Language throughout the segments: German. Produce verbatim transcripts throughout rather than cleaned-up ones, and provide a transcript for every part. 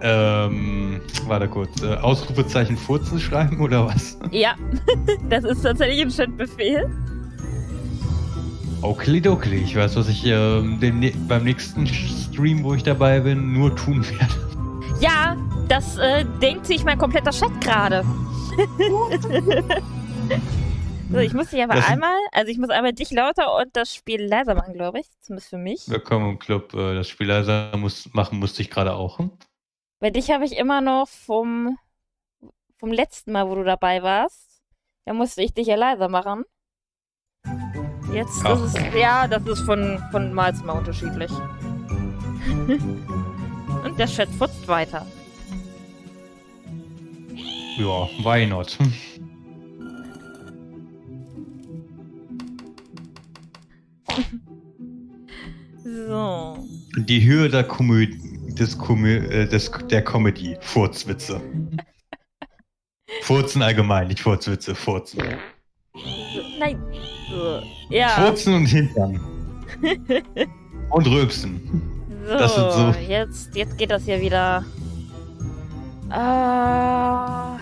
Ähm, warte kurz. Äh, Ausrufezeichen Furzen schreiben oder was? Ja, das ist tatsächlich ein Chatbefehl. Okidoki. Ich weiß, was ich äh, den, beim nächsten Stream, wo ich dabei bin, nur tun werde. Ja, das äh, denkt sich mein kompletter Chat gerade. So, ich muss dich aber das einmal, also ich muss einmal dich lauter und das Spiel leiser machen, glaube ich. Zumindest für mich. Willkommen im Club. Äh, das Spiel leiser muss, machen musste ich gerade auch. Hm? Bei dich habe ich immer noch vom, vom letzten Mal, wo du dabei warst, da musste ich dich ja leiser machen. Jetzt Ach. ist es, ja, das ist von, von Mal zu Mal unterschiedlich. Und der Chat futzt weiter. Ja, why not? So. Die Höhe der Komödie, des Komö äh, des, der Comedy. Furzwitze. Furzen allgemein, nicht Furzwitze, Furzen. Nein. So. Ja. Furzen und Hintern. Und Rülpsen. So, Das sind so. Jetzt, jetzt geht das hier wieder. Äh,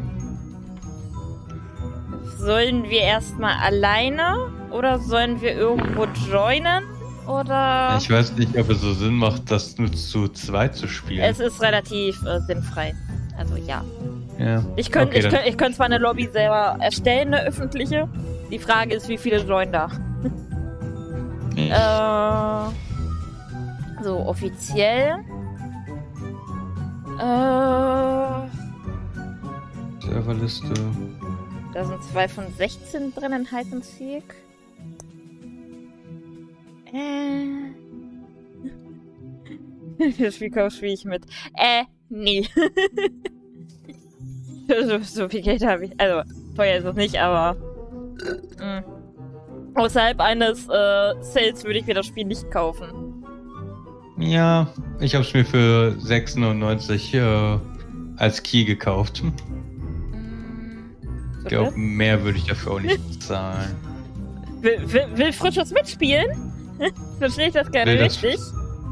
sollen wir erstmal alleine oder sollen wir irgendwo joinen? Oder? Ich weiß nicht, ob es so Sinn macht, das nur zu zweit zu spielen. Es ist relativ äh, sinnfrei. Also ja. Ja. Ich könnte Okay, ich könnt, ich könnt zwar eine Lobby selber erstellen, eine öffentliche. Die Frage ist, wie viele joinen da? äh, so, offiziell. Äh, Serverliste. Da sind zwei von sechzehn drin in Hide and Seek. Äh. Das Spiel spiele ich mit. Äh, nee. so, so viel Geld habe ich. Also, teuer ist es nicht, aber. Mh. Außerhalb eines äh, Sales würde ich mir das Spiel nicht kaufen. Ja, ich habe es mir für sechsundneunzig äh, als Key gekauft. Mhm. Ich glaube, mehr würde ich dafür auch nicht zahlen. Will, will, will Frischers mitspielen? Verstehe ich das gerne Will das- richtig?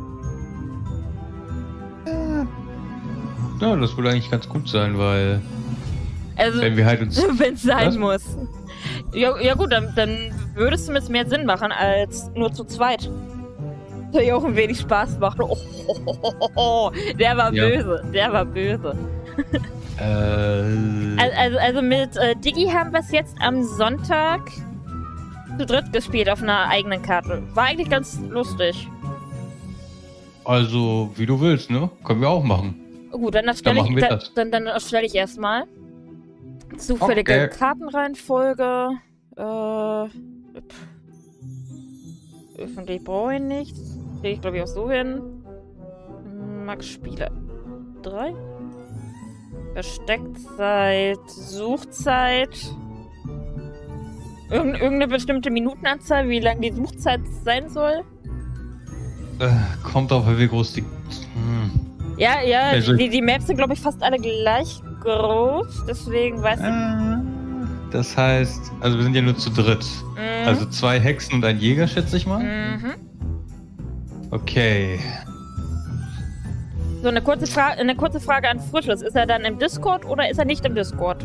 Ja, das würde eigentlich ganz gut sein, weil Also, wenn wir halt uns... wenn es sein Was? muss. Ja, ja gut, dann, dann würde es zumindest mehr Sinn machen, als nur zu zweit. Soll ja auch ein wenig Spaß machen. Oh, oh, oh, oh, oh. Der war Ja. böse, der war böse. Äh, Al- Also, also mit äh, Diggi haben wir es jetzt am Sonntag zu dritt gespielt auf einer eigenen Karte. War eigentlich ganz lustig. also, wie du willst, ne? Können wir auch machen. Gut, dann erstelle machen ich, wir dann, das. dann, dann erstelle ich erstmal. Zufällige Okay. Kartenreihenfolge. Äh, pff. Öffentlich brauche ich nicht. Kriege ich glaube ich auch so hin. Max Spieler drei. Versteckzeit, Suchzeit. Irgend, irgendeine bestimmte Minutenanzahl, wie lang die Suchzeit sein soll. Äh, kommt auf, wie groß die... Hm. Ja, ja, Also- die, die Maps sind glaube ich fast alle gleich groß. Deswegen weiß ich. Äh, das heißt, also wir sind ja nur zu dritt. Mhm. Also zwei Hexen und ein Jäger, schätze ich mal. Mhm. Okay. So, eine kurze, Fra eine kurze Frage an Frisches. Ist er dann im Discord oder ist er nicht im Discord?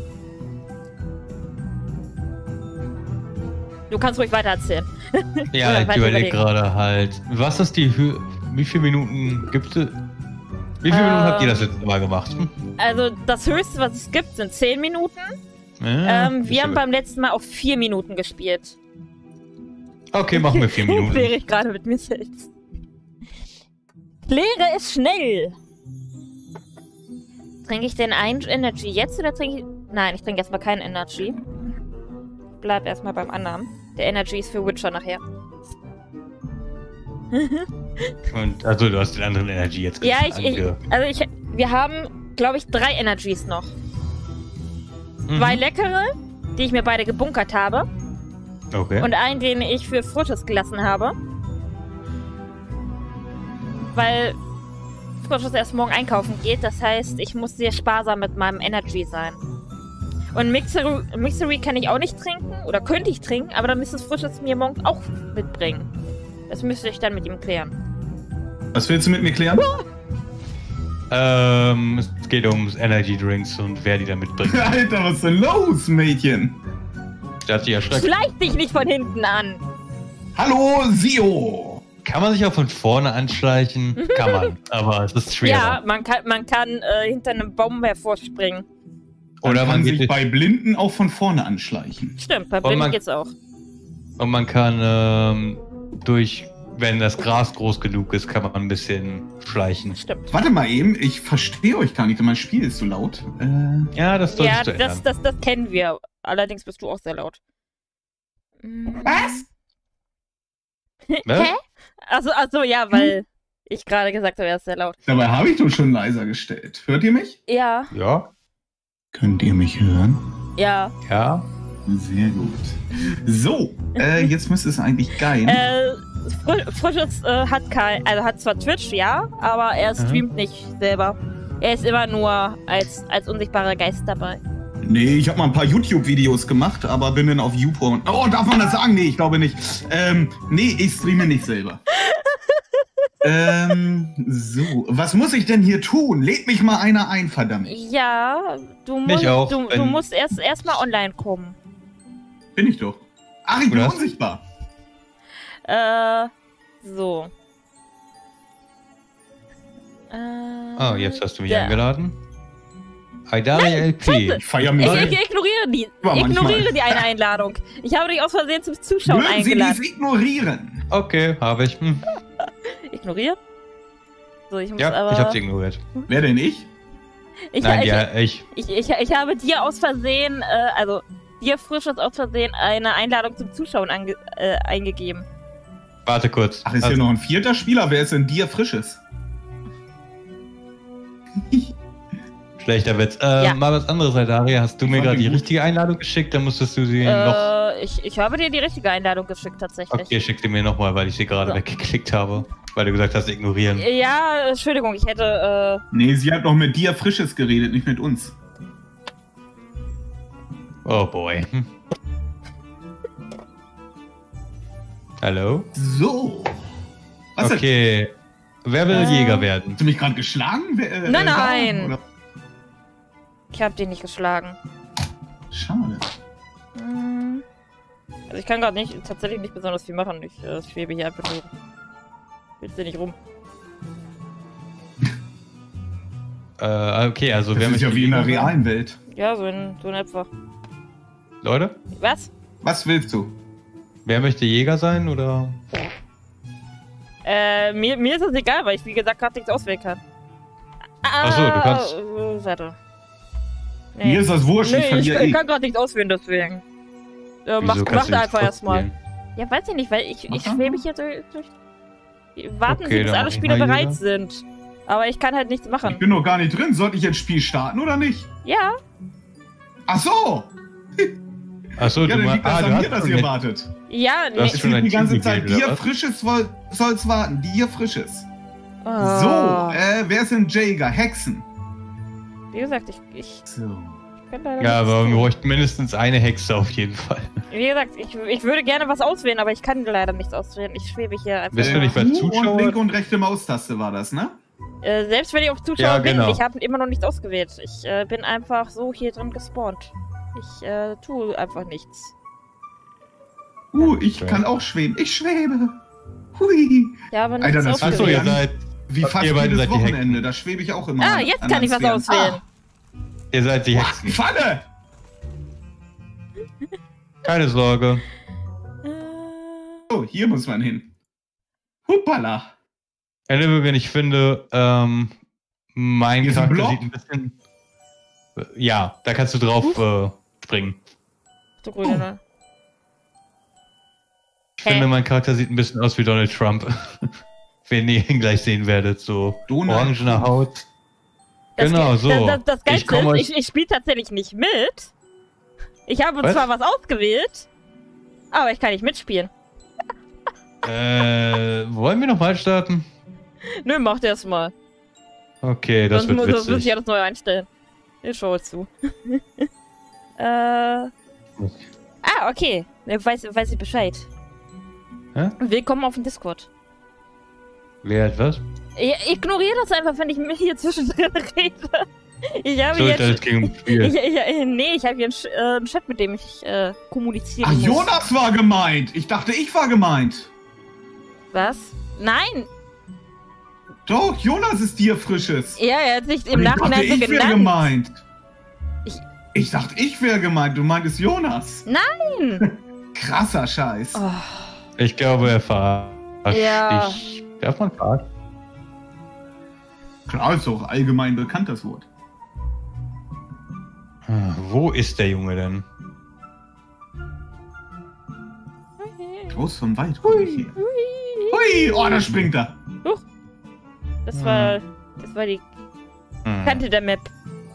Du kannst ruhig weiter erzählen. Ja, Oder ich weiter überlege überlegen. gerade halt. Was ist die Höhe? Wie viele Minuten gibt es? Wie viele Äh, Minuten habt ihr das letzte Mal gemacht? Hm? Also, das höchste, was es gibt, sind zehn Minuten. Ja, ähm, ist wir ja haben gut. beim letzten Mal auf vier Minuten gespielt. Okay, machen wir vier Minuten. Kläre ich gerade mit mir selbst. Kläre es schnell! Trinke ich den einen Energy jetzt oder trinke ich... Nein, ich trinke erstmal keinen Energy. Bleib erstmal beim anderen. Der Energy ist für Witcher nachher. Und, also du hast den anderen Energy jetzt Ja, ich, ich ange- also ich, wir haben, glaube ich, drei Energies noch. Mhm. Zwei leckere, die ich mir beide gebunkert habe. Okay. Und einen, den ich für Frisches gelassen habe. Weil Frisches erst morgen einkaufen geht. Das heißt, ich muss sehr sparsam mit meinem Energy sein. Und Mixery, Mixery kann ich auch nicht trinken. Oder könnte ich trinken, aber dann müsste es Frisches mir morgen auch mitbringen. Das müsste ich dann mit ihm klären. Was willst du mit mir klären? Ähm, es geht ums Energy Drinks und wer die da mitbringt. Alter, was ist denn los, Mädchen? Der hat sich erschreckt. Schleich dich nicht von hinten an. Hallo, Sio. Kann man sich auch von vorne anschleichen? Kann man, aber es ist schwer. Ja, man kann, man kann äh, hinter einem Baum hervorspringen. Man Oder kann man sich geht bei Blinden auch von vorne anschleichen. Stimmt, bei Und Blinden man- geht's auch. und man kann ähm, durch, wenn das Gras groß genug ist, kann man ein bisschen schleichen. Stimmt. Warte mal eben, ich verstehe euch gar nicht, mein Spiel ist so laut. Äh, Ja, das Ja, solltest du ändern. das, das, das kennen wir. Allerdings bist du auch sehr laut. Mm. was? Was? Hä? Also, also ja, weil ich gerade gesagt habe, er ist sehr laut. Dabei habe ich doch schon leiser gestellt. Hört ihr mich? Ja, Ja, Könnt ihr mich hören? ja. ja. Sehr gut. So, äh, jetzt müsste es eigentlich geil. Äh, Fr Frisches äh, hat kein, also hat zwar Twitch, ja, aber er streamt nicht selber. Er ist immer nur als, als unsichtbarer Geist dabei. Nee, ich habe mal ein paar YouTube-Videos gemacht, aber bin dann auf YouPorn. Oh, darf man das sagen? Nee, ich glaube nicht. Ähm, nee, ich streame nicht selber. ähm, so. Was muss ich denn hier tun? Lädt mich mal einer ein, verdammt. Ja, du musst, Mich auch, du, du wenn- musst erst erstmal online kommen. Bin ich doch. Ach, ich bin Oder? unsichtbar. Äh, so. Äh, Oh, jetzt hast du mich ja. eingeladen. Aidari L P. Scheiße. Ich feiere Ich, mich. ich ignoriere die. Aber Ich ignoriere manchmal. die eine Einladung. Ich habe dich aus Versehen zum Zuschauen Mögen Sie eingeladen. dies ignorieren? Okay, habe ich. Hm. Ignorieren? So, ich muss Ja, aber. ich habe sie ignoriert. Wer denn ich? Ich, Nein, ich, ja, ich. ich, ich, ich habe dir aus Versehen, äh, also dir Frisches aus Versehen eine Einladung zum Zuschauen ange, äh, eingegeben. Warte kurz. Ach, ist Also, hier noch ein vierter Spieler? Wer ist denn dir Frisches? schlechter Witz. Äh, Ja. Mal was anderes, Aidari. Hast du Ich mir fand gerade den die gut. richtige Einladung geschickt? Dann musstest du sie noch. Äh, ich, ich habe dir die richtige Einladung geschickt, tatsächlich. Okay, schick sie mir nochmal, weil ich sie gerade So. weggeklickt habe. Weil du gesagt hast, ignorieren. Ja, Entschuldigung, ich hätte, Nee, sie hat noch mit dir Frisches geredet, nicht mit uns. Oh boy. Hm. Hallo? So. Was denn? Okay. Wer will Äh. Jäger werden? Hast du mich gerade geschlagen? Wer, äh, Nein, da? nein. Oder? äh, ich habe den nicht geschlagen. Schade. Hm. Also ich kann gerade nicht, tatsächlich nicht besonders viel machen. Ich äh, schwebe hier einfach nur. Willst du nicht rum? Äh, okay, also Das wer ist möchte ja wie in der Jäger werden? realen Welt. Ja, so in, so in etwa. Leute? Was? Was willst du? Wer möchte Jäger sein oder? Äh, mir, mir ist das egal, weil ich, wie gesagt, gerade nichts auswählen kann. Ah, Ach so, du kannst- Äh, warte. Nee. Mir ist das wurscht, ich Nee, ich, verliere ich eh. kann gerade nichts auswählen, deswegen. Äh, mach Wieso mach kannst du nicht einfach erstmal. trotzdem? Ja, weiß ich nicht, weil ich, ich Aha. schwebe hier durch. durch warten Okay, Sie, bis dann alle mach ich Spiele mal bereit Jäger. sind. Aber ich kann halt nichts Ich machen. bin noch gar nicht drin. Sollte ich jetzt Spiel starten oder nicht? Ja, Ach so! Achso, Ja, du dann mal. liegt das Ah, an du mir, hast dass schon ihr mit- wartet. ja, Das nee. ist Es schon steht ein die ganze Team Zeit, gewählt, oder dir was? Frisches woll- soll's warten. Dir Frisches. Oh. So, äh, wer ist denn Jäger? Hexen. Wie gesagt, ich, ich So. kann leider Ja, nichts aber wir tun. bräuchten mindestens eine Hexe auf jeden Fall. Wie gesagt, ich, ich würde gerne was auswählen, aber ich kann leider nichts auswählen. Ich schwebe hier einfach. Bist du nicht bei Q Zuschauer? und linke und rechte Maustaste war das, ne? Äh, selbst wenn ich auf Zuschauer Ja, bin, genau. ich habe immer noch nichts ausgewählt. Ich äh, bin einfach so hier drin gespawnt. Ich äh, tue einfach nichts. Uh, ich Okay. kann auch schweben. Ich schwebe. Hui. Ja, aber Alter, nichts das Achso, ausgewählt. ihr seid, Wie fast Ihr beiden jedes seid die Hexen. Wochenende. Da schwebe ich auch immer. Ah, an jetzt kann anderen ich was Sphären. auswählen. ihr seid die Ah, Hexen. Pfanne! Keine Sorge. Äh, So, hier muss man hin. Hoppala. Anyway, ich finde, ähm, mein Hier ist ein Charakter Block. sieht ein bisschen. Ja, da kannst du drauf äh, springen. du grüne, ne? Ich Hä? finde, mein Charakter sieht ein bisschen aus wie Donald Trump. Wenn ihr ihn gleich sehen werdet, so Donald orangene Trump. Haut. Das, Genau, so. Das, das, das Ich Geilste komm ist, euch- ich, ich spiele tatsächlich nicht mit. Ich habe Was? zwar was ausgewählt, aber ich kann nicht mitspielen. Äh, wollen wir nochmal starten? Nö, macht erst mal. Okay, das Sonst wird muss, sonst muss ich witzig. alles neu einstellen. Ich schaue zu. äh. Ah, okay. Weiß, weiß ich Bescheid. Hä? Willkommen auf dem Discord. Wer hat was? Ich ignoriere das einfach, wenn ich mich hier zwischendrin rede. Ich habe So jetzt... ist das gegen das Spiel. Ich, ich, nee, ich habe hier einen, Sch äh, einen Chat, mit dem ich äh, kommunizieren Ach, muss. Jonas war gemeint. Ich dachte, ich war gemeint. Was? Nein! Doch, Jonas ist dir Frisches. Ja, er hat sich im Und ich Nachhinein dachte, so ich wäre genannt. gemeint. Ich- Ich dachte, ich wäre gemeint. Du meintest Jonas. Nein! Krasser Scheiß. Oh, Ich glaube, er verarscht Ja. dich. Darf man verarschen? Klar, ist doch allgemein bekannt, das Wort. Ah, Wo ist der Junge denn? Groß von weit komm ich hier. Hui, oh, da springt er. das war... Das war die Hm. Kante der Map.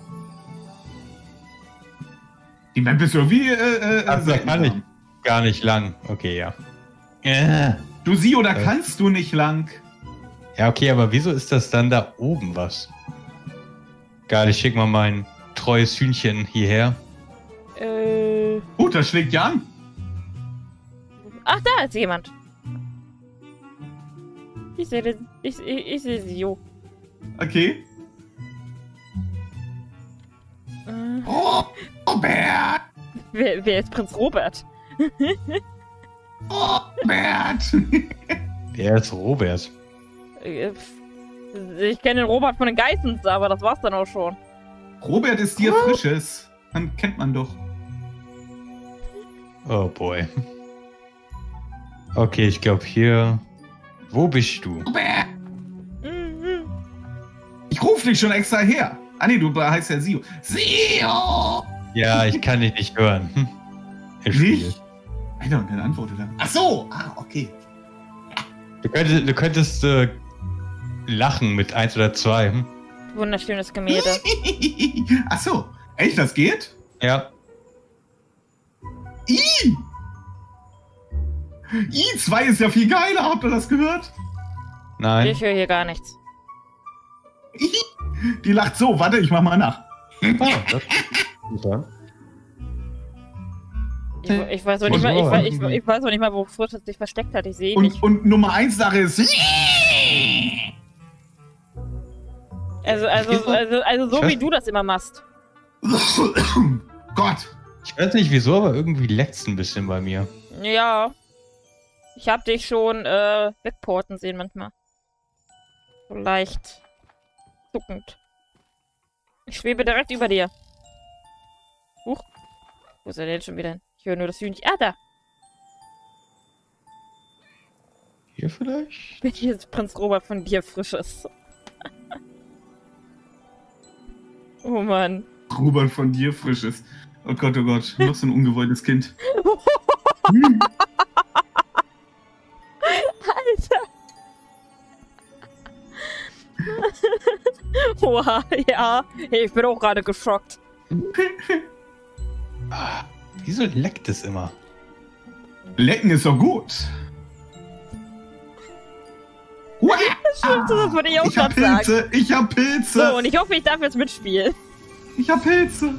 Die Map ist irgendwie, äh, äh, Ach, da selten. kann ich gar nicht lang. Okay, ja. Äh. Du sie oder Äh. kannst du nicht lang? Ja, okay, aber wieso ist das dann da oben was? Geil, ich schick mal mein treues Hühnchen hierher. Äh... Gut, das schlägt ja an. Ach, da ist jemand. Ich sehe den... Ich, ich, ich sehe sie, jo. Okay. Äh, Oh, Robert! wer, wer ist Prinz Robert? Robert! Der ist Robert. Äh, pf, Ich kenne den Robert von den Geissens, aber das war's dann auch schon. Robert ist dir Frisches. Dann kennt man doch. Oh boy. Okay, ich glaube hier. Wo bist du? Robert! Mhm. Ich rufe dich schon extra her. Ah nee, du heißt ja Sio. Sio! Ja, ich kann dich nicht hören. Hm. Im Spiel. Nicht? Alter, und dann antwortet er. Ach so! Ah, okay. Du könntest, du könntest äh, lachen mit eins oder zwei. Hm? Wunderschönes Gemälde. Ach so. Echt, das geht? Ja. I! I zwei ist ja viel geiler, habt ihr das gehört? Nein. Ich höre hier gar nichts. I. Die lacht so, warte, ich mach mal nach. Ah, das ist ja. Ich, ich weiß auch nicht mal, ich, weiß- ich, ich weiß auch nicht mal, wo Fritz sich versteckt hat. Ich sehe ihn Und, nicht. und Nummer eins Sache ist. Also, also, also, also so Ich weiß- wie du das immer machst. Gott. Ich weiß nicht wieso, aber irgendwie leckt's ein bisschen bei mir. Ja. Ich hab dich schon äh, wegporten sehen manchmal. So leicht zuckend. Ich schwebe direkt über dir. Huch. Wo ist er denn schon wieder hin? Ich höre nur das Hühnchen. Ah, da. Hier vielleicht? Bin hier ist Prinz Robert von dir Frisches. Oh Mann. Robert von dir Frisches. Oh Gott, oh Gott. Noch so ein ungewolltes Kind. Alter. Oha, ja. Hey, ich bin auch gerade geschockt. Ah, wieso leckt es immer? Lecken ist doch gut. Stimmt, das würde ich auch Ich hab gerade sagen. Pilze, ich hab Pilze. So, und ich hoffe, ich darf jetzt mitspielen. Ich hab Pilze.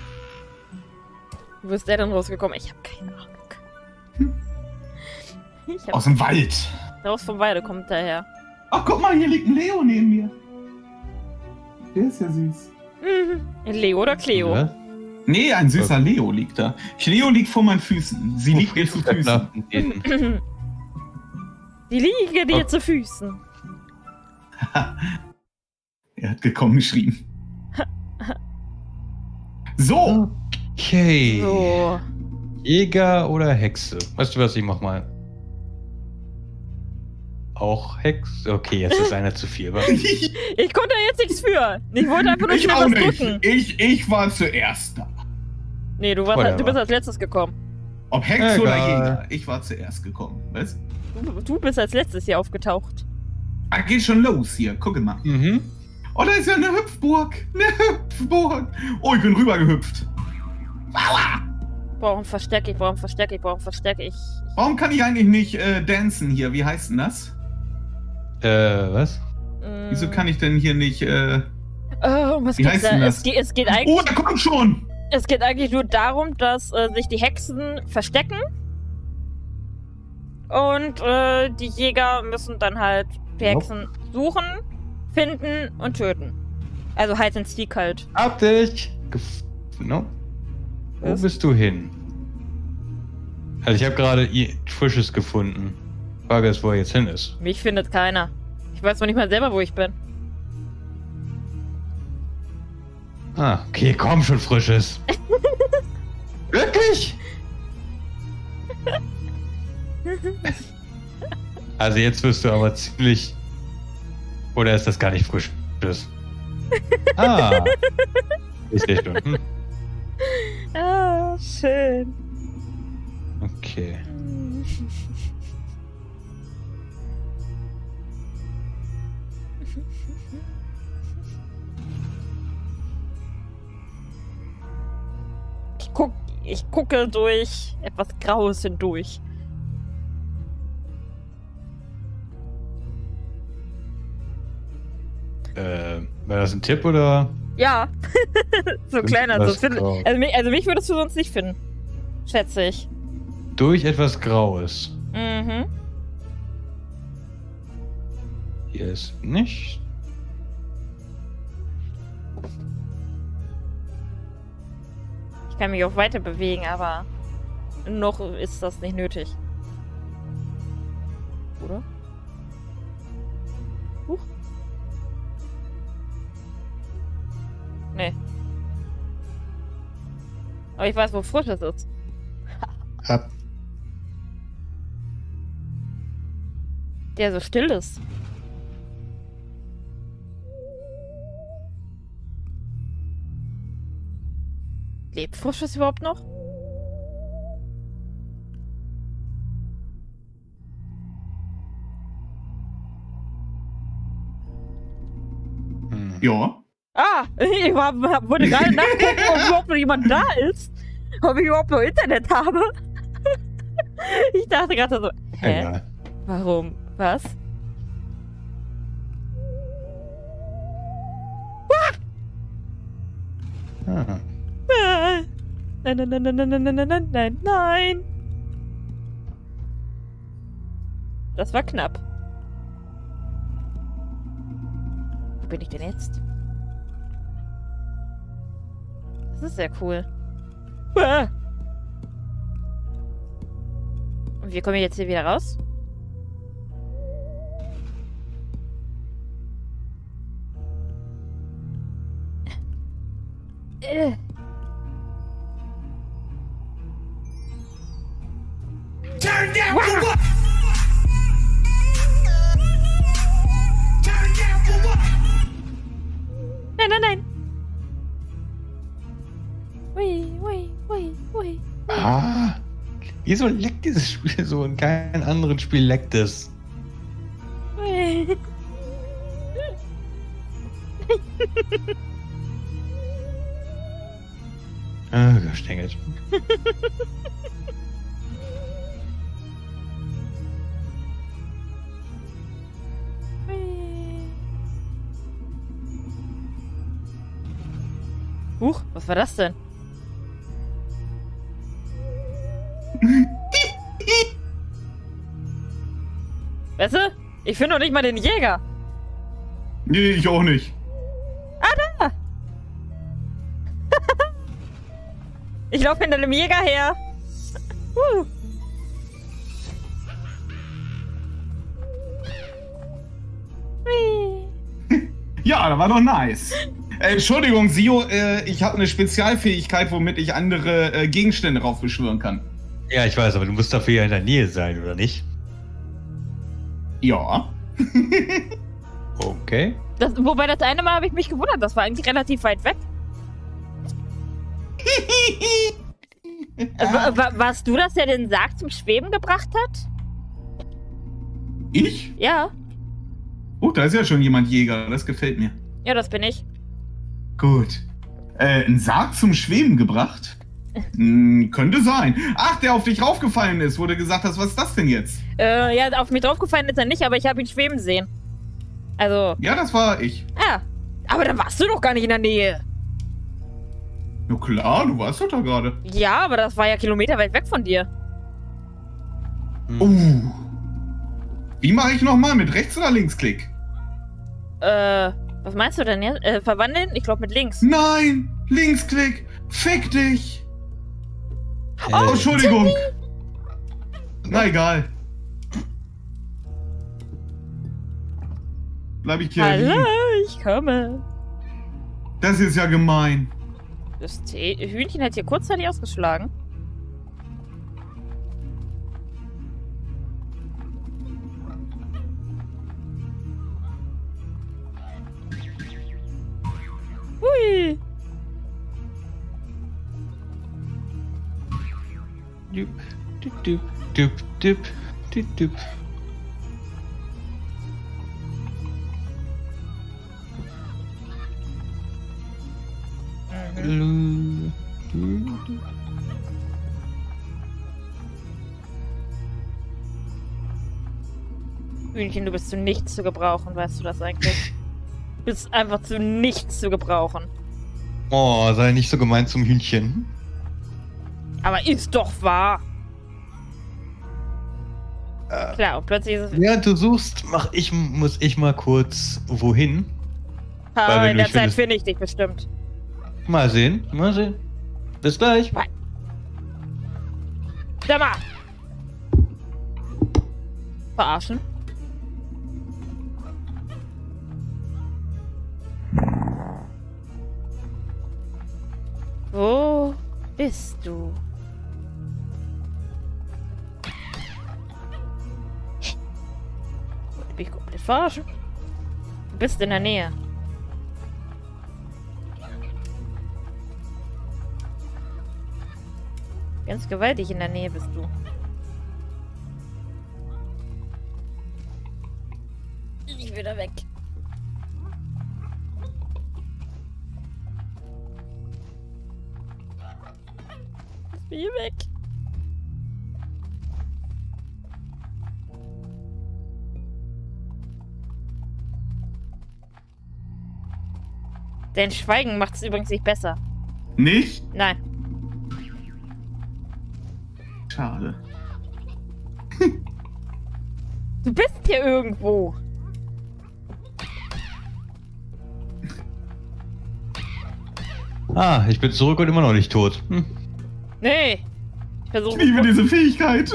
Wo ist der denn rausgekommen? Ich habe keine Ahnung. Ich hab Aus dem Wald. raus vom Weide kommt daher. Ach, guck mal, hier liegt ein Leo neben mir. Der ist ja süß. Mhm. Leo oder Cleo? Was? Nee, ein süßer Leo liegt da. Cleo liegt vor meinen Füßen. Sie liegt mir zu Füßen. Die liege dir Oh. zu Füßen. Er hat gekommen geschrien. So. Okay. So. Jäger oder Hexe? Weißt du was, ich mach mal. Auch Hexe? Okay, jetzt ist einer zu viel. wa? ich Ich konnte da jetzt nichts für. Ich wollte einfach nur schnell auch was nicht. drücken. Ich, ich war zuerst da. Nee, du, warst, Whatever. du bist als letztes gekommen. Ob Hex oder Egal. Jäger. Ich war zuerst gekommen. Was? Du, du bist als letztes hier aufgetaucht. Ah, geht schon los hier. Gucke mal. Mhm. Oh, da ist ja eine Hüpfburg. Eine Hüpfburg. Oh, ich bin rübergehüpft. Aua. Brauchen Versteck, ich brauche ein Versteck, ich brauche ein Versteck, ich... Warum kann ich eigentlich nicht äh, dancen hier? Wie heißt denn das? Äh, was? Mm, Wieso kann ich denn hier nicht, äh... Oh, was Wie geht's heißt da? denn das? Es, geht, es, geht eigentlich, Oh, da kommt schon! es geht eigentlich nur darum, dass äh, sich die Hexen verstecken. Und äh, die Jäger müssen dann halt die Nope. Hexen suchen finden und töten. Also Hide and Seek halt. Hab dich! Gef no. Wo Was? bist du hin? Also ich habe gerade i- Frisches gefunden. Frage ist, wo er jetzt hin ist. Mich findet keiner. Ich weiß noch nicht mal selber, wo ich bin. Ah, okay, komm schon, Frisches. Wirklich? Also jetzt wirst du aber ziemlich... Oder ist das gar nicht Frisches? Ah. Ich sehe schon. Hm. Ah, schön. Okay. Ich guck, ich gucke durch etwas Graues hindurch. Äh, war das ein Tipp oder? Ja. So kleiner. Was So find, grau. also, mich, also mich würdest du sonst nicht finden. Schätze ich. Durch etwas Graues. Mhm. Hier ist nicht. Ich kann mich auch weiter bewegen, aber noch ist das nicht nötig. Oder? Huch. Nee. Aber ich weiß, wo Frisches ist. Ab. Der so still ist. Lebt Frisches überhaupt noch? Hm. Ja. Ah, ich war, wollte gerade nachgucken, ob überhaupt noch jemand da ist. Ob ich überhaupt noch Internet habe. Ich dachte gerade so, hä? Egal. Warum? Was? Ah. Ah. Nein, nein, nein, nein, nein, nein, nein, nein, nein, nein. Das war knapp. Wo bin ich denn jetzt? Das ist sehr cool. Ah. Und wie komme ich jetzt hier wieder raus? Äh. Turn down Wow. for what? Turn down for what? Nein, nein, nein. Ui, ui, ui, ui. Ah. Wieso leckt dieses Spiel so? In keinem anderen Spiel leckt es. Ui. Ah, gestängelt. Huch, was war das denn? Weißt du? Ich finde noch nicht mal den Jäger. Nee, ich auch nicht. Ich laufe hinter dem Jäger her. Huh. Hui. Ja, das war doch nice. Äh, Entschuldigung, Sio, äh, ich habe eine Spezialfähigkeit, womit ich andere äh, Gegenstände raufbeschwören kann. Ja, ich weiß, aber du musst dafür ja in der Nähe sein, oder nicht? Ja. Okay. Das, wobei das eine Mal habe ich mich gewundert, das war eigentlich relativ weit weg. Wa- wa- warst du das, der den Sarg zum Schweben gebracht hat? Ich? Ja. Oh, da ist ja schon jemand Jäger, das gefällt mir. Ja, das bin ich. Gut. Äh, ein Sarg zum Schweben gebracht? Hm, könnte sein. Ach, der auf dich raufgefallen ist, wo du gesagt hast, was ist das denn jetzt? Äh, ja, auf mich draufgefallen ist er nicht, aber ich habe ihn schweben sehen. Also, Ja, das war ich. ah. Aber dann warst du doch gar nicht in der Nähe. Na klar, du warst doch da gerade. Ja, aber das war ja kilometerweit weg von dir. Hm. Uh. Wie mache ich nochmal? Mit Rechts- oder Linksklick? Äh, was meinst du denn jetzt? Äh, verwandeln? Ich glaube mit links. Nein! Linksklick! Fick dich! Äh, Oh, Entschuldigung! Na egal. Bleib ich hier Hallo, liegen. ich komme. Das ist ja gemein. Das T Hühnchen hat hier kurzzeitig ausgeschlagen. Hui. Dup, dup, dup, dup, dup, dup, dup. Mhm. Hühnchen, du bist zu nichts zu gebrauchen, weißt du das eigentlich? Du bist einfach zu nichts zu gebrauchen. Oh, sei nicht so gemein zum Hühnchen. Aber ist doch wahr. Äh, Klar, und plötzlich ist es... Während du suchst, mach ich, muss ich mal kurz wohin. Ha, weil wenn in du der mich Zeit findest- finde ich dich bestimmt. Mal sehen, mal sehen. Bis gleich. Sag mal! Verarschen? Wo bist du? Ich bin komplett verarschen. Du bist in der Nähe. Ganz gewaltig in der Nähe bist du. Ich will da weg. Lass mich hier weg. Dein Schweigen macht es übrigens nicht besser. Nicht? Nein. Schade. Du bist hier irgendwo. Ah, ich bin zurück und immer noch nicht tot. Hm. Nee. Ich Ich versuche. liebe diese Fähigkeit.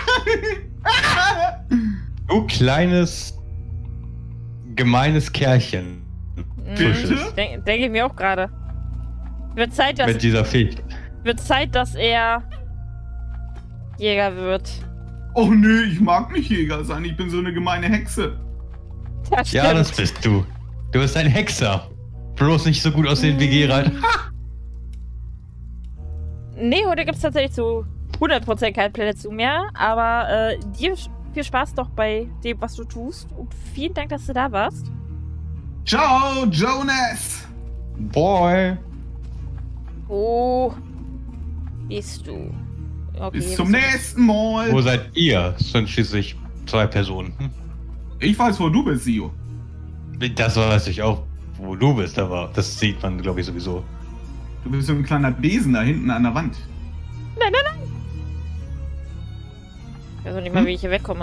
Du kleines, gemeines Kerlchen. Frisches. Bitte? Denke denk ich mir auch gerade. Wird Zeit, dass Mit dieser Fähigkeit. wird Zeit, dass er Jäger wird. Oh nö, ich mag nicht Jäger sein. Ich bin so eine gemeine Hexe. Das Ja, stimmt. das bist du. Du bist ein Hexer. Bloß nicht so gut aussehen wie Geralt. Nee, heute gibt es tatsächlich zu hundert Prozent keine Pläne zu mehr. Aber äh, dir viel Spaß doch bei dem, was du tust. Und vielen Dank, dass du da warst. Ciao, Jonas. Boy. Wo bist du? Okay, Bis hier zum bist du. nächsten Mal. Wo seid ihr? Es sind schließlich zwei Personen. Hm. Ich weiß, wo du bist, Sio. Das weiß ich auch, wo du bist, aber das sieht man, glaube ich, sowieso. Du bist so ein kleiner Besen da hinten an der Wand. Nein, nein, nein. Ich weiß auch nicht mal, Hm? wie ich hier wegkomme.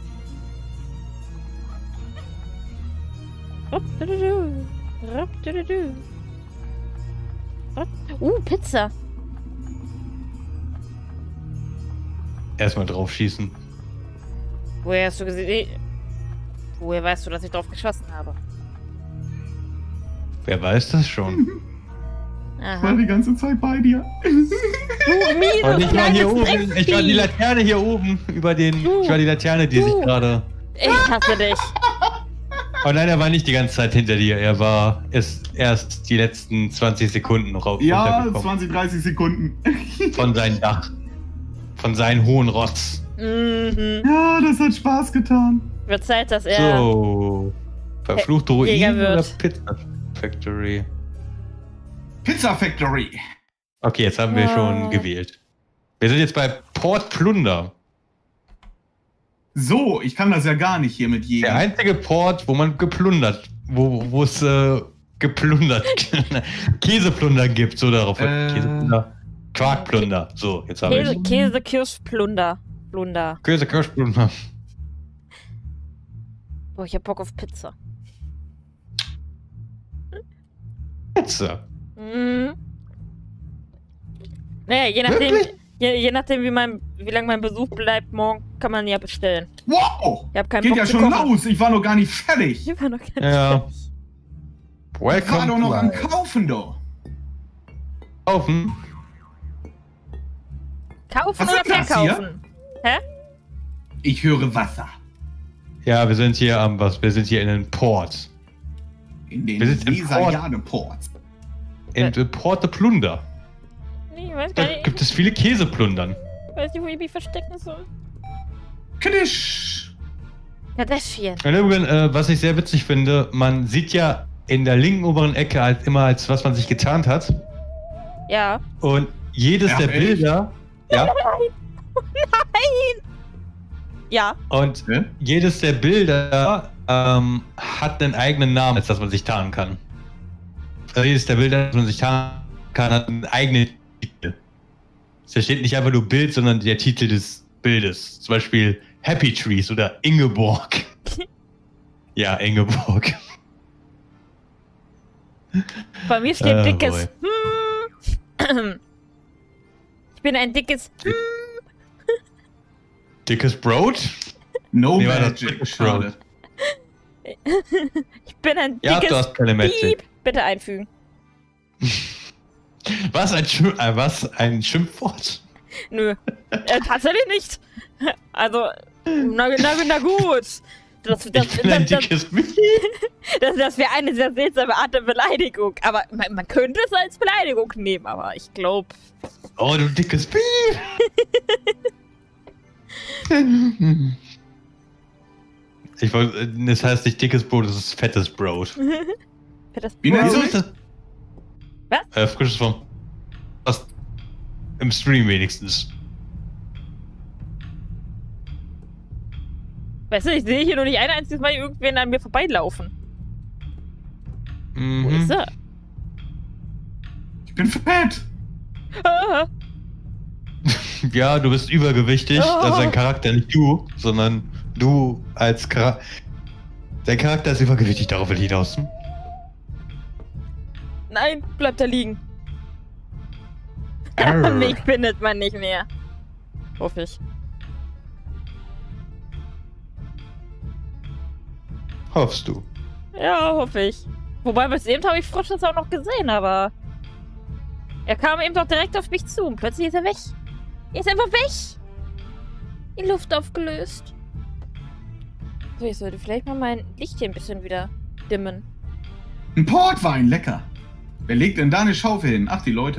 Rup, du, du, du. Rup, du, du, du. Rup. Uh, Pizza. Erstmal drauf schießen. Woher hast du gesehen? Woher weißt du, dass ich drauf geschossen habe? Wer weiß das schon? Ich Aha. war die ganze Zeit bei dir. Du, Milo, Und ich war hier kleines oben, ich war die Drecksvieh. Laterne hier oben über den. Du. Ich war die Laterne, die Du. sich gerade. Ich hasse dich. Oh nein, er war nicht die ganze Zeit hinter dir. Er war ist erst die letzten zwanzig Sekunden noch rauf Ja, runtergekommen. zwanzig, dreißig Sekunden. Von seinem Dach. Von seinem hohen Rotz. Mhm. Ja, das hat Spaß getan. Wird Zeit, dass er... So. Verfluchte Ruinen Jäger oder wird. Pizza Factory? Pizza Factory. Okay, jetzt haben wir Ah. schon gewählt. Wir sind jetzt bei Port Plunder. So, ich kann das ja gar nicht hier mit Der jedem. einzige Port, wo man geplundert, wo wo es äh, geplundert, Käseplunder gibt, so darauf. Äh. Käseplunder. Quarkplunder. So, jetzt haben Käse, wir Käse, Kirschplunder. Plunder. Käse, Kirschplunder. Boah, ich hab Bock auf Pizza. Jetzt? Mhm. Naja, je nachdem, Wirklich? je, je nachdem wie, mein, wie lange mein Besuch bleibt, morgen kann man ja bestellen. Wow! Ich hab keinen Geht Bock ja zu schon kochen. los. Ich war noch gar nicht fertig. Ich war noch gar nicht Ja. fertig. Ich war Welcome doch noch to am life. Kaufen, doch. Kaufen. Kaufen Was oder ist das verkaufen? Hä? Ich höre Wasser. Ja, wir sind hier am was? Wir sind hier in den Port. In den Wir sind im Weser-Jade-Port. In den Port de Plunder. Nee, ich weiß Da gar nicht, gibt es viele Käseplundern. ich weiß nicht, wo ich mich verstecken soll. Kadisch. Ja, das hier. Und übrigens, äh, was ich sehr witzig finde, man sieht ja in der linken oberen Ecke halt immer, als was man sich getarnt hat. Ja. Und jedes Ja, der echt? Bilder. Ja. Ja. Und Hä? jedes der Bilder ähm, hat einen eigenen Namen, als dass man sich tarnen kann. Also jedes der Bilder, das man sich tarnen kann, hat einen eigenen Titel. Da steht nicht einfach nur Bild, sondern der Titel des Bildes. Zum Beispiel Happy Trees oder Ingeborg. Ja, Ingeborg. Bei mir steht Ah, dickes. Hm. Ich bin ein dickes. Hm. Dickes Brot? No Nee, war das Magic. Dickes Schade. Ich bin ein Ja, dickes. du hast keine Magic. Piep. Bitte einfügen. Was ein, Schimpf äh, was ein Schimpfwort? Nö. Äh, tatsächlich nicht. Also, na, na, na gut. Das, das, Ich bin ein das, das, dickes Piep. das, das wäre eine sehr seltsame Art der Beleidigung. Aber man, man könnte es als Beleidigung nehmen, aber ich glaube. Oh, du dickes Piep. Ich wollte, das heißt nicht dickes Brot, das ist fettes Brot. Das Wie nennst Wieso du ist das? Was? Äh, frisches vom. Was? Im Stream wenigstens. Weißt du, ich sehe hier nur nicht ein einziges Mal irgendwen an mir vorbeilaufen. Wo Mhm. ist er? Ich bin fett. Ah, Ja, du bist übergewichtig. Oh. Also dein Charakter, nicht du, sondern du als Charakter. Dein Charakter ist übergewichtig, darauf will ich hinaus. nein, bleibt da liegen. Arr. Mich findet man nicht mehr. Hoffe ich. Hoffst du? Ja, hoffe ich. Wobei, bis eben habe ich Frisches auch noch gesehen, aber... Er kam eben doch direkt auf mich zu und plötzlich ist er weg. Er ist einfach weg. In Luft aufgelöst. So, ich sollte vielleicht mal mein Licht hier ein bisschen wieder dimmen. Ein Portwein, lecker. Wer legt denn da eine Schaufel hin? Ach, die Leute.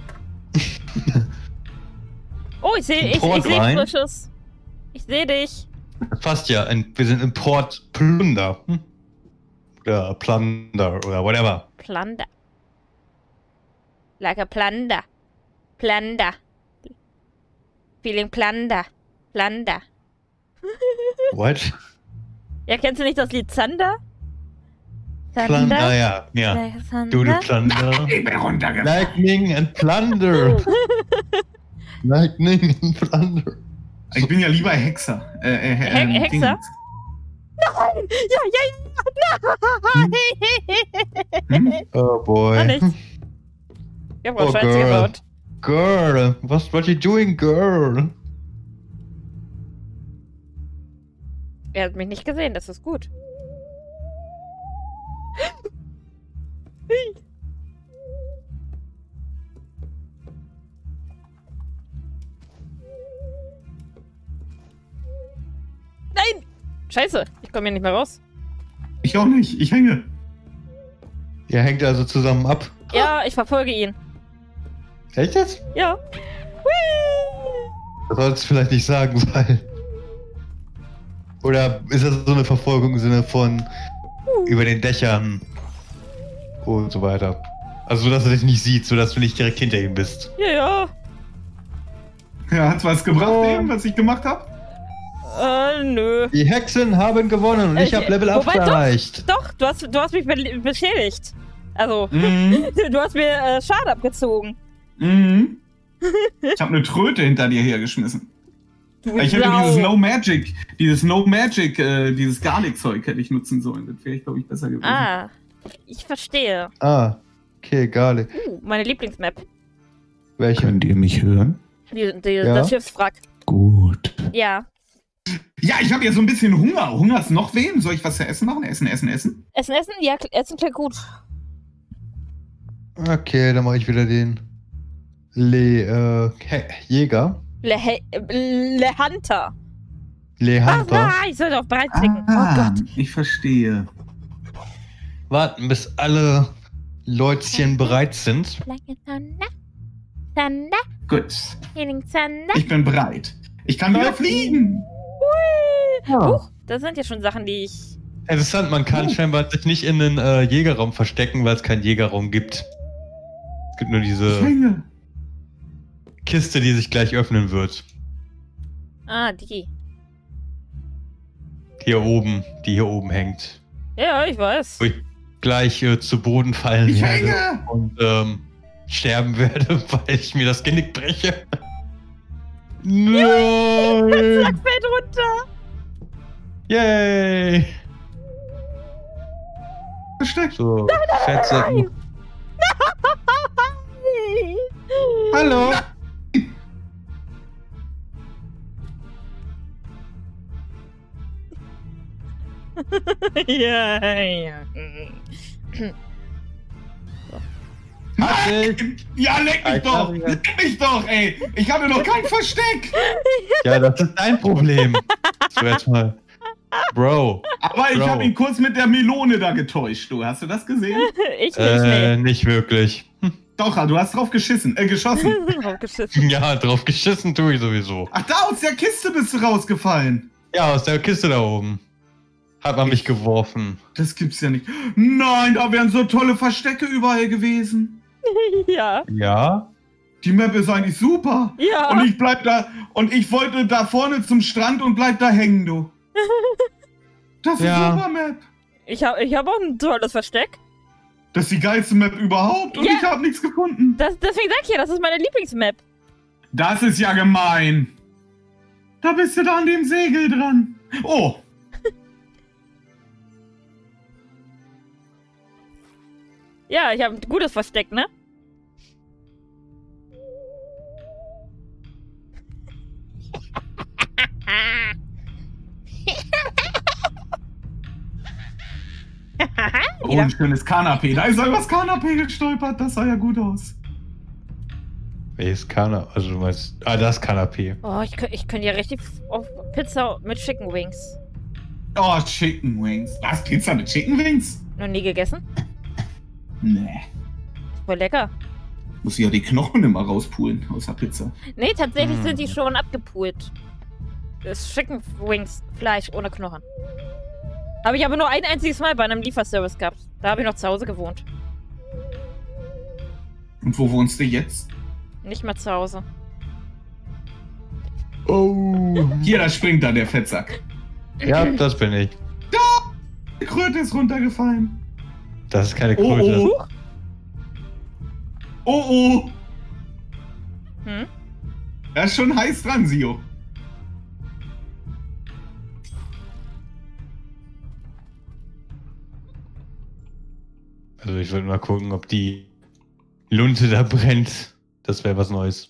Oh, ich sehe ich, ich seh Portwein? Frisches. Ich sehe dich. Fast ja. In, wir sind im Port Plunder. Hm? Oder Plunder oder whatever. Plunder. Like a plunder. Plunder. Feeling plunder. Plunder. What? Ja, kennst du nicht das Lied Thunder? Plunder, ah, ja. ja. Like a thunder? Du, du Plunder. Ich bin runtergefallen. Lightning and Plunder. Lightning and Plunder. Ich bin ja lieber Hexer. Äh, äh, He ähm, Hexer? Dingens. Nein! Ja, ja, ja! Nein! Hm? Oh boy. War nichts. Ich hab grad Oh, Scheiße girl. gebaut. Girl, what, what you doing, girl? Er hat mich nicht gesehen, das ist gut. Nein! Scheiße, ich komme hier nicht mehr raus. Ich auch nicht. Ich hänge. Ihr hängt also zusammen ab. Ja, ich verfolge ihn. Echt jetzt? Ja. Whee! Das sollst du vielleicht nicht sagen, weil. Oder ist das so eine Verfolgung im Sinne von über den Dächern und so weiter? Also, so dass er dich nicht sieht, so dass du nicht direkt hinter ihm bist. Ja, ja. Ja, hat's was gebracht, Oh. eben, was ich gemacht habe? Äh, nö. Die Hexen haben gewonnen und ich Äh, habe Level wobei acht doch. erreicht. Doch, du hast, du hast mich be beschädigt. Also, Mhm. du hast mir äh, Schade abgezogen. Mhm. Ich habe eine Tröte hinter dir hergeschmissen. Du Ich hätte Sau. dieses No Magic, dieses No Magic, äh, dieses Garlic-Zeug hätte ich nutzen sollen. Das wäre ich, glaube ich, besser gewesen. Ah, ich verstehe. Ah, Okay, egal. Uh, meine Lieblingsmap. Welche? Könnt ihr mich hören? Die, die, Ja. Das Schiffswrack. Gut. Ja. Ja, ich habe ja so ein bisschen Hunger. Hungert's noch wen? Soll ich was zu essen machen? Essen, essen, essen? Essen, essen? Ja, kl- essen klingt gut. Okay, dann mache ich wieder den Le, äh, He- Jäger. Le, He- Le Hunter. Le Ach, Hunter. nein, ich sollte auf bereit klicken. Ah, Oh Gott. ich verstehe. Warten, bis alle Leutchen bereit sind. Like a thunder. Thunder. Gut. Healing Thunder. Ich bin bereit. Ich kann wieder fliegen. Hui. Ja. Huch, das sind ja schon Sachen, die ich... Interessant, man kann Oh. scheinbar sich nicht in den äh, Jägerraum verstecken, weil es keinen Jägerraum gibt. Es gibt nur Ich diese hänge. Kiste, die sich gleich öffnen wird. Ah, die. Hier oben, die hier oben hängt. Ja, ich weiß. Wo ich gleich äh, zu Boden fallen Ich werde hänge. und ähm, sterben werde, weil ich mir das Genick breche. Nein! Sack fällt runter. Yay! Versteckt. So, Fettsäcken. Hallo! Ja, ja. Nein! Ja, leck mich Alter, doch! Digga. Leck mich doch, ey! Ich habe noch kein Versteck! Ja, das ist dein Problem. Zuerst mal. Bro. Aber ich Bro. habe ihn kurz mit der Melone da getäuscht, du. Hast du das gesehen? Ich nicht, Äh, nee. nicht wirklich. Doch, du hast drauf geschissen, äh, geschossen. Draufgeschissen. Ja, drauf geschissen tue ich sowieso. Ach, da aus der Kiste bist du rausgefallen. Ja, aus der Kiste da oben. Hat man mich geworfen. Das gibt's ja nicht. Nein, da wären so tolle Verstecke überall gewesen. Ja. Ja? Die Map ist eigentlich super. Ja. Und ich bleib da, und ich wollte da vorne zum Strand und bleib da hängen, du. Das ist Ja. super Map. Ich habe ich hab auch ein tolles Versteck. Das ist die geilste Map überhaupt und Ja. ich habe nichts gefunden. Das, deswegen sag ich ja, das ist meine Lieblingsmap. Das ist ja gemein. Da bist du da an dem Segel dran. Oh, Ja, ich habe ein gutes Versteck, ne? oh, ein schönes Kanapee. Da ist er übers Kanapee gestolpert. Das sah ja gut aus. Welches Kanapee? Also du meinst. Ah, das Kanapee. Oh, ich, kö- ich könnte ja richtig auf Pizza mit Chicken Wings. Oh, Chicken Wings. Was? Pizza mit Chicken Wings? Noch nie gegessen? Nee. Voll lecker. Muss ich ja die Knochen immer rauspulen aus der Pizza. Nee, tatsächlich Mm. sind die schon abgepult. Das ist Chicken Wings, Fleisch ohne Knochen. Habe ich aber nur ein einziges Mal bei einem Lieferservice gehabt. Da habe ich noch zu Hause gewohnt. Und wo wohnst du jetzt? Nicht mehr zu Hause. Oh. Hier, da springt da der Fettsack. Ja, das bin ich. Die Kröte ist runtergefallen. Das ist keine Oh, Kröte. oh. Oh, oh. Hm? Er ist schon heiß dran, Sio. Also ich würde mal gucken, ob die Lunte da brennt. Das wäre was Neues.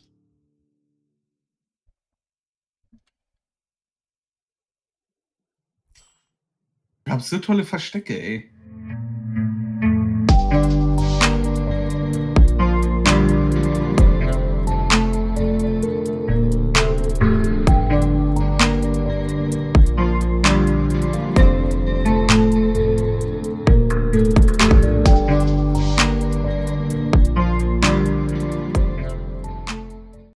Gab's so tolle Verstecke, ey.